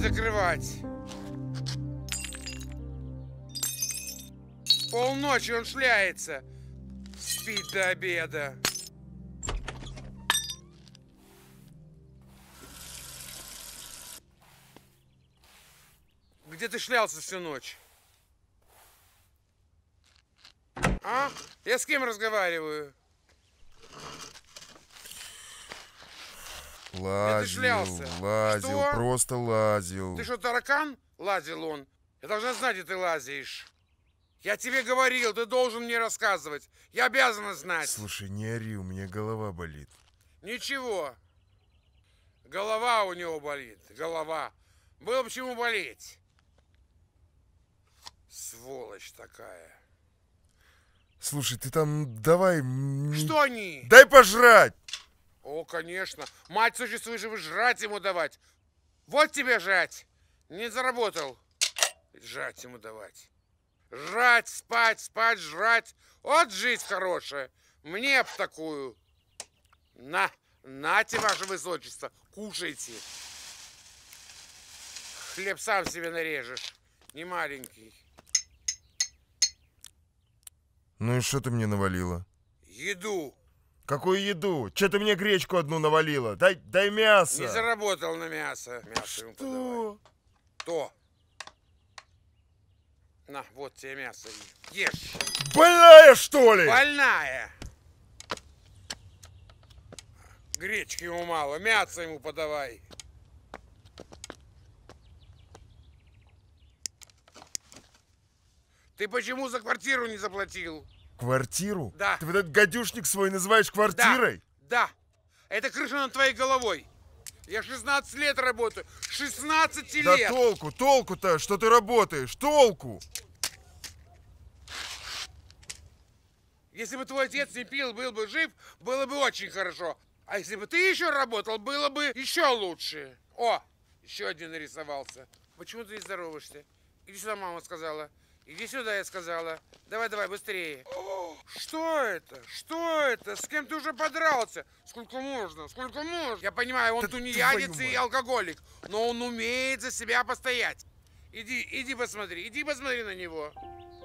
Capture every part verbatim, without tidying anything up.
закрывать. Полночи он шляется. Спит до обеда. Где ты шлялся всю ночь? А? Я с кем разговариваю? Лазил, лазил, что? просто лазил. Ты что, таракан? Лазил он. Я должна знать, где ты лазишь. Я тебе говорил, ты должен мне рассказывать. Я обязана знать. Слушай, не ори, у меня голова болит. Ничего. Голова у него болит. Голова. Было почему болеть. Сволочь такая. Слушай, ты там давай... Что они? Дай пожрать! О, конечно. Мать существует, чтобы жрать ему давать. Вот тебе жрать. Не заработал. Жрать ему давать. Жрать, спать, спать, жрать. Вот жизнь хорошая. Мне б такую. На, нате, ваше высочество. Кушайте. Хлеб сам себе нарежешь. Не маленький. Ну и что ты мне навалила? Еду. Какую еду? Че ты мне гречку одну навалила? Дай, дай мясо. Не заработал на мясо. Мясо ему подавай. То. На, вот тебе мясо. Ешь. Больная, что ли? Больная. Гречки ему мало. Мясо ему подавай. Ты почему за квартиру не заплатил? Квартиру? Да. Ты вот этот гадюшник свой называешь квартирой? Да, да. Это крыша над твоей головой. Я шестнадцать лет работаю. шестнадцать лет. Да толку, толку-то, что ты работаешь, толку. Если бы твой отец не пил, был бы жив, было бы очень хорошо. А если бы ты еще работал, было бы еще лучше. О, еще один нарисовался. Почему ты не здороваешься? Иди сюда, мама сказала. Иди сюда, я сказала. Давай, давай, быстрее. О, что это? Что это? С кем ты уже подрался? Сколько можно? Сколько можно? Я понимаю, он Да тунеядец и алкоголик, но он умеет за себя постоять. Иди, иди посмотри, иди посмотри на него.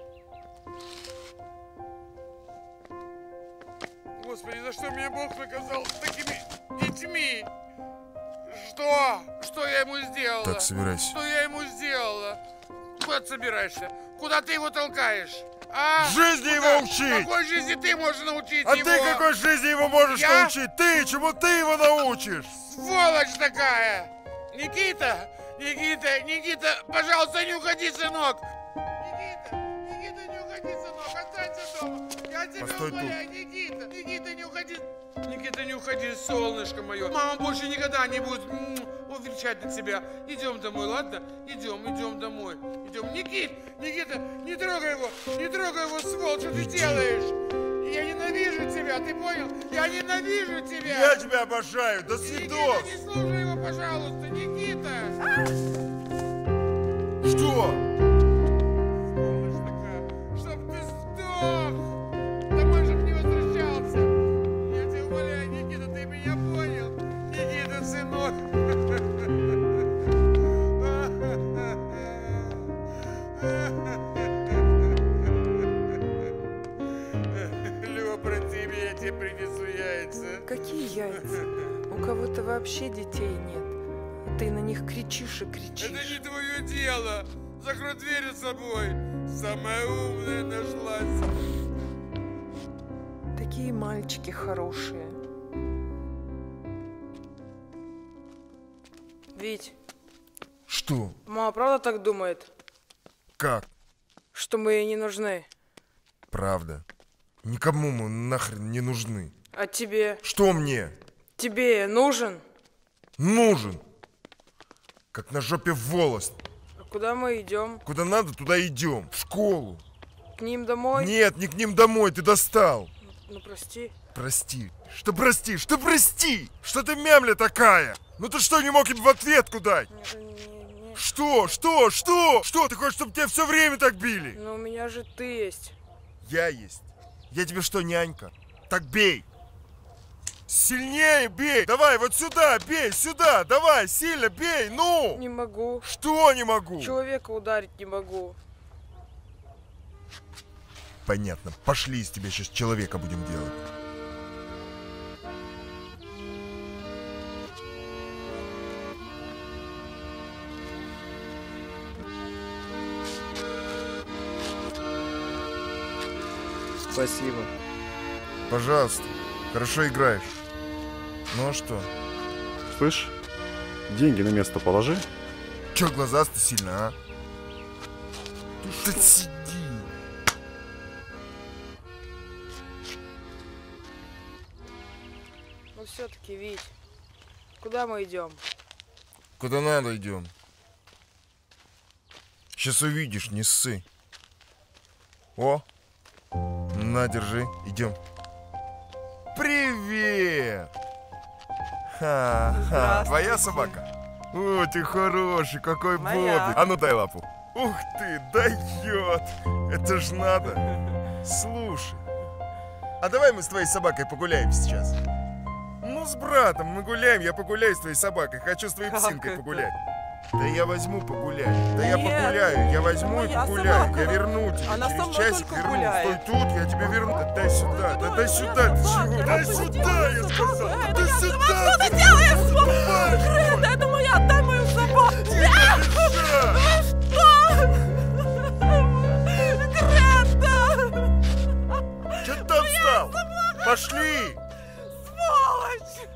Господи, за что меня Бог наказал с такими детьми? Что? Что я ему сделала? Так, собирайся. Что я ему сделала? Куда ты собираешься? Куда ты его толкаешь? А? Жизни Куда? его учить! Какой жизни ты можешь научить а его? А ты какой жизни его можешь я? научить? Ты, чему ты его научишь? Сволочь такая! Никита! Никита! Никита! Пожалуйста, не уходи, сынок! Никита! Никита, не уходи, сынок! Останься дома! Я тебя Постой умоляю, Никита! Никита, не уходи! Никита, не уходи, солнышко мое! Мама больше никогда не будет увеличать на тебя. Идем домой, ладно? Идем, идем домой. Идем. Никит, Никита, не трогай его, не трогай его, сволочь, что ты делаешь? Я ненавижу тебя, ты понял? Я ненавижу тебя. Я тебя обожаю, до свидос. Никита, не слушай его, пожалуйста, Никита. Что? Сволочь такая, чтоб ты сдох. Домой, чтоб не возвращался. Я тебя умоляю, Никита, ты меня понял? Никита, сынок. Люба, прости меня, я тебе принесу яйца. Какие яйца? У кого-то вообще детей нет. А ты на них кричишь и кричишь. Это не твое дело. Закрой дверь за собой. Самая умная нашлась. Такие мальчики хорошие. Вить. Что? Мама правда так думает? Как? Что мы ей не нужны. Правда. Никому мы нахрен не нужны. А тебе? Что мне? Тебе нужен? Нужен. Как на жопе волос. А куда мы идем? Куда надо, туда идем. В школу. К ним домой? Нет, не к ним домой, ты достал. Ну прости. Прости. Что прости? Что прости? Что ты мямля такая? Ну ты что, не мог им в ответку дать? Не, не, не. Что? Что? Что? Что? Ты хочешь, чтобы тебя все время так били? Но у меня же ты есть. Я есть. Я тебе что, нянька? Так бей. Сильнее бей! Давай, вот сюда, бей, сюда! Давай, сильно бей, ну! Не могу. Что не могу? Человека ударить не могу. Понятно. Пошли, из тебя сейчас человека будем делать. Спасибо. Пожалуйста. Хорошо играешь. Ну а что? Слышь, деньги на место положи. Че глаза-то сильно, а? Ты что сиди? Ну все-таки, Вить, куда мы идем? Куда надо идем. Сейчас увидишь, не ссы. О! На, держи, идем. Привет! Ха-ха, твоя собака? О, ты хороший, какой Моя. Бобби. А ну дай лапу. Ух ты, дает! Это ж надо. Слушай, а давай мы с твоей собакой погуляем сейчас? Ну, с братом мы гуляем, я погуляю с твоей собакой. Хочу с твоей Как псинкой это? погулять. Да я возьму погулять. Да я Нет, погуляю, я возьму и моя погуляю. собака. Я верну тебе. Она со Через мной часик только верну. гуляет. Стой тут, я тебе верну. Да дай сюда, да дай сюда. Ты собака, чего? это Дай моя сюда, я собака. сказал. Это Дай моя сюда. собака. Что ты делаешь? Грета, это моя, отдай мою собаку. Тише. Грета! Че ты там встал? Пошли. Сволочь!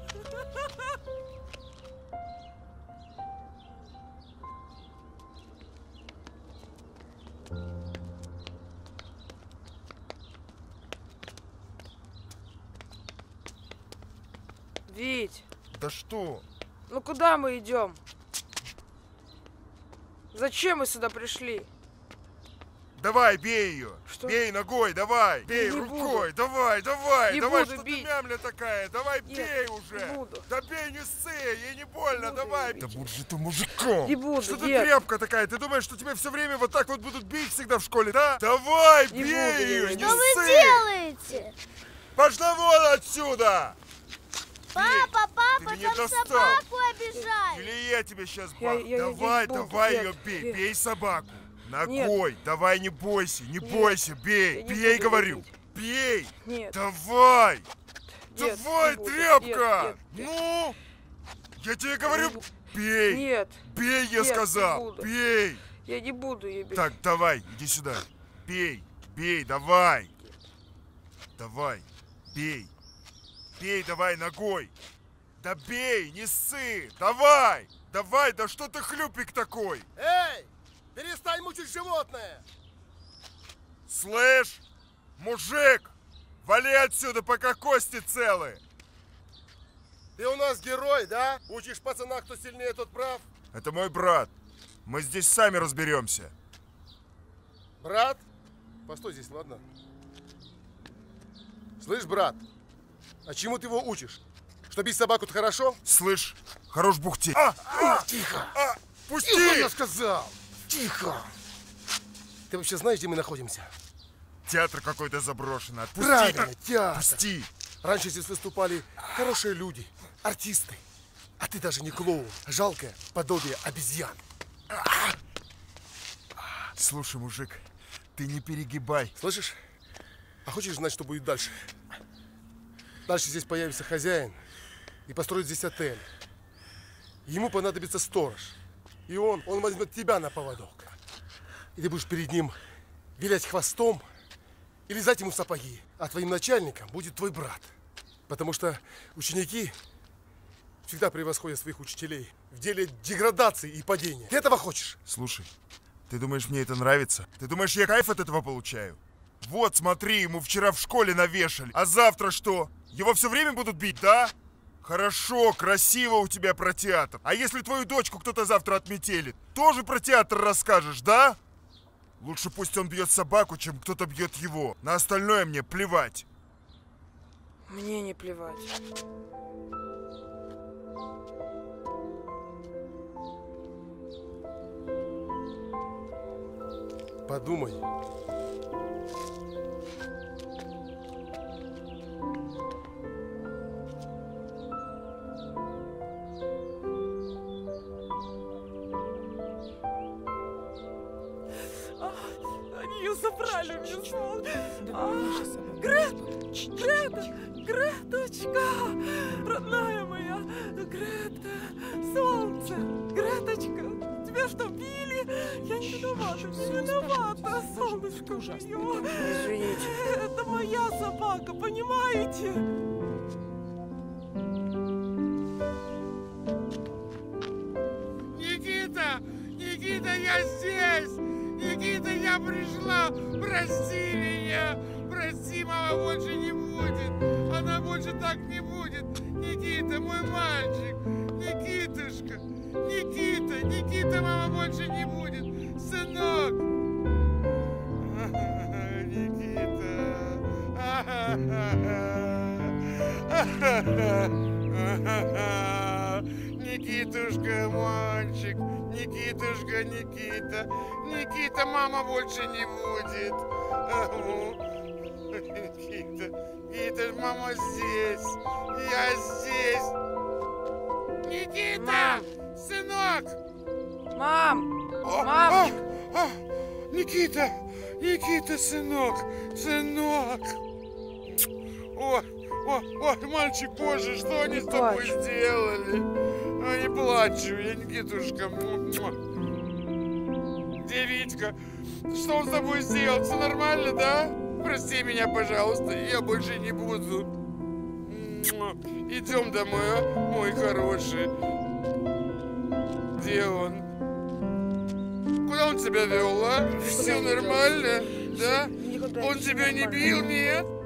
Вить, Да что? ну куда мы идем? Зачем мы сюда пришли? Давай, бей ее. Что? Бей ногой, давай. Бей не рукой. буду. Давай, давай, Не давай. буду Что бить. ты мямля такая? Давай, Нет, бей не уже. буду. Да бей, не ссы, ей не больно, буду давай. её бить. Да будь же ты мужиком. Не буду, Что ты дед. тряпка такая? Ты думаешь, что тебя все время вот так вот будут бить всегда в школе, да? Давай, Не бей буду я ее, её не бить. Что вы ссы. делаете? Пошла вон отсюда. Папа, папа, Ты меня там достал. собаку обижают. Или я тебе сейчас Я- бах. я- я Давай, не буду, давай нет, ее бей. нет. Бей собаку. Ногой. Давай, не бойся, не бойся. я Бей. не Бей, буду говорю. её бить. Бей. Нет, Давай. нет, Давай, не буду. тряпка. Нет, нет, Ну. Я тебе говорю, Не бу- бей. нет, Бей, я нет, не сказал. буду. Бей. я не буду ее бить. Так, давай, иди сюда. Бей. Бей, давай. Давай. Бей. Бей, давай, ногой. Да бей, не ссы. Давай. Давай, да что ты хлюпик такой? Эй! Перестань мучить животное! Слышь, мужик, вали отсюда, пока кости целы. Ты у нас герой, да? Учишь пацана, кто сильнее, тот прав. Это мой брат. Мы здесь сами разберемся. Брат? Постой здесь, ладно? Слышь, брат, а чему ты его учишь? Что бить собаку это хорошо? Слышь, хорош бухтеть. А, а, Тихо! а, пусти! Тихо, я сказал! Тихо! Ты вообще знаешь, где мы находимся? Театр какой-то заброшенный. Отпусти. Правильно, театр. Отпусти. Раньше здесь выступали хорошие люди, артисты. А ты даже не клоун, а жалкое подобие обезьян. Слушай, мужик, ты не перегибай. Слышишь? А хочешь знать, что будет дальше? Дальше здесь появится хозяин и построит здесь отель. Ему понадобится сторож. И он, он возьмет тебя на поводок. И ты будешь перед ним вилять хвостом и лизать ему сапоги. А твоим начальником будет твой брат. Потому что ученики всегда превосходят своих учителей в деле деградации и падения. Ты этого хочешь? Слушай, ты думаешь, мне это нравится? Ты думаешь, я кайф от этого получаю? Вот, смотри, ему вчера в школе навешали. А завтра что? Его все время будут бить, да? Хорошо, красиво у тебя про театр. А если твою дочку кто-то завтра отметелит, тоже про театр расскажешь, да? Лучше пусть он бьет собаку, чем кто-то бьет его. На остальное мне плевать. Мне не плевать. Подумай. ее забрали мне, сволочь. Да, А, наша собака. Грета, Ч- ч- Грета, ч- Греточка, родная моя, Грета, солнце, Греточка, тебя что, били? Я не виновата, не виновата, солнышко ужасно. мое. Извините. Это моя собака, понимаете? Никита! Никита, я здесь! Никита, я пришла! Прости меня! Прости, мама больше не будет! Она больше так не будет! Никита, мой мальчик! Никитушка! Никита! Никита, мама больше не будет! Сынок! Никита! Никитушка, мальчик, Никитушка, Никита, Никита, мама больше не будет. Никита, Никита, мама здесь, я здесь. Никита, Мам! сынок. Мам! О, Мамочка! а, а, Никита, Никита, сынок, сынок. Ой, ой, ой, мальчик, боже, что они Не с тобой плачь. сделали? А, не плачу, я Никитушка. Где Витька? Что он с тобой сделал? Все нормально, да? Прости меня, пожалуйста, я больше не буду. Идем домой, а, мой хороший. Где он? Куда он тебя вел, а? Все нормально, да? Никуда Он ничего тебя не нормально. бил, нет?